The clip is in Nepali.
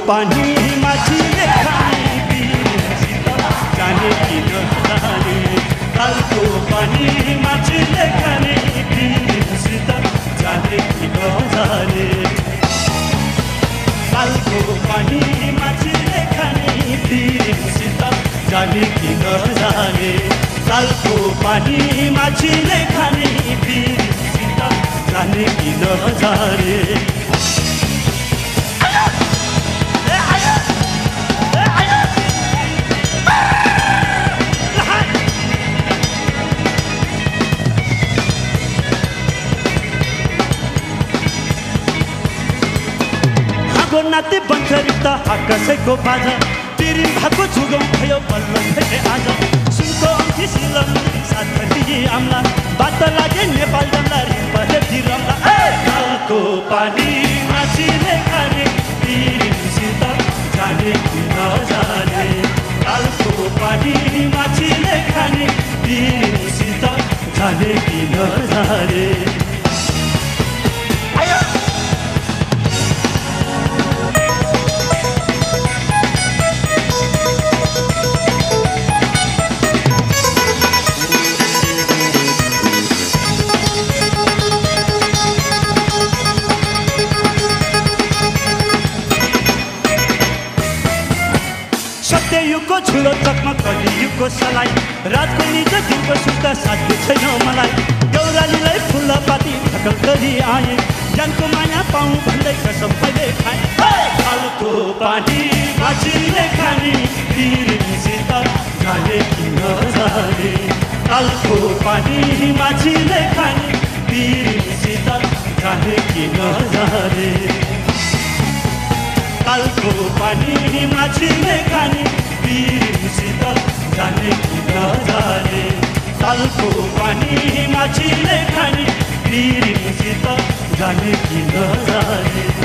पानी माछीले खाने पिरसित जाने कि नजाने तालको पानी माछीले खाने पिरसित जाने कि नजाने तालको पानी माछीले खाने पिरसित जाने कि नजाने तालको पानी माछीले खाने पिरसित जाने कि नजाने नाते बन्चरित आकाशैको बाजा तिरिम भएको झुगौँ भयो बल्ल फेरि आज सुनको अंकी सिलम साथी आम्ला बात लागे नेपाल जम्ला रिपले तिरम्ला तालको पानी माछीले खाने तिरिमसित जाने कि नजाने तालको पानी माछीले खाने तिरिमसित जाने कि नजाने सत्ययुगको छुलो चकमा कलियुगको सलाई रातको निज दिनको सुत्त साध्य छैन मलाई गौरालीलाई फुलपाती ढकल गरी आए ज्यानको माया पाउँ भन्दै कसम मैले खाएँ तालको पानी माछीले खाने तिरिमसित जाने कि नजाने तालको पानी माछीले खाने तिरिमसित जाने कि नजाने तालको पानी माछीले खाने तिरिमसित जाने कि नजाने तालको पानी माछीले खाने तिरिमसित जाने कि नजाने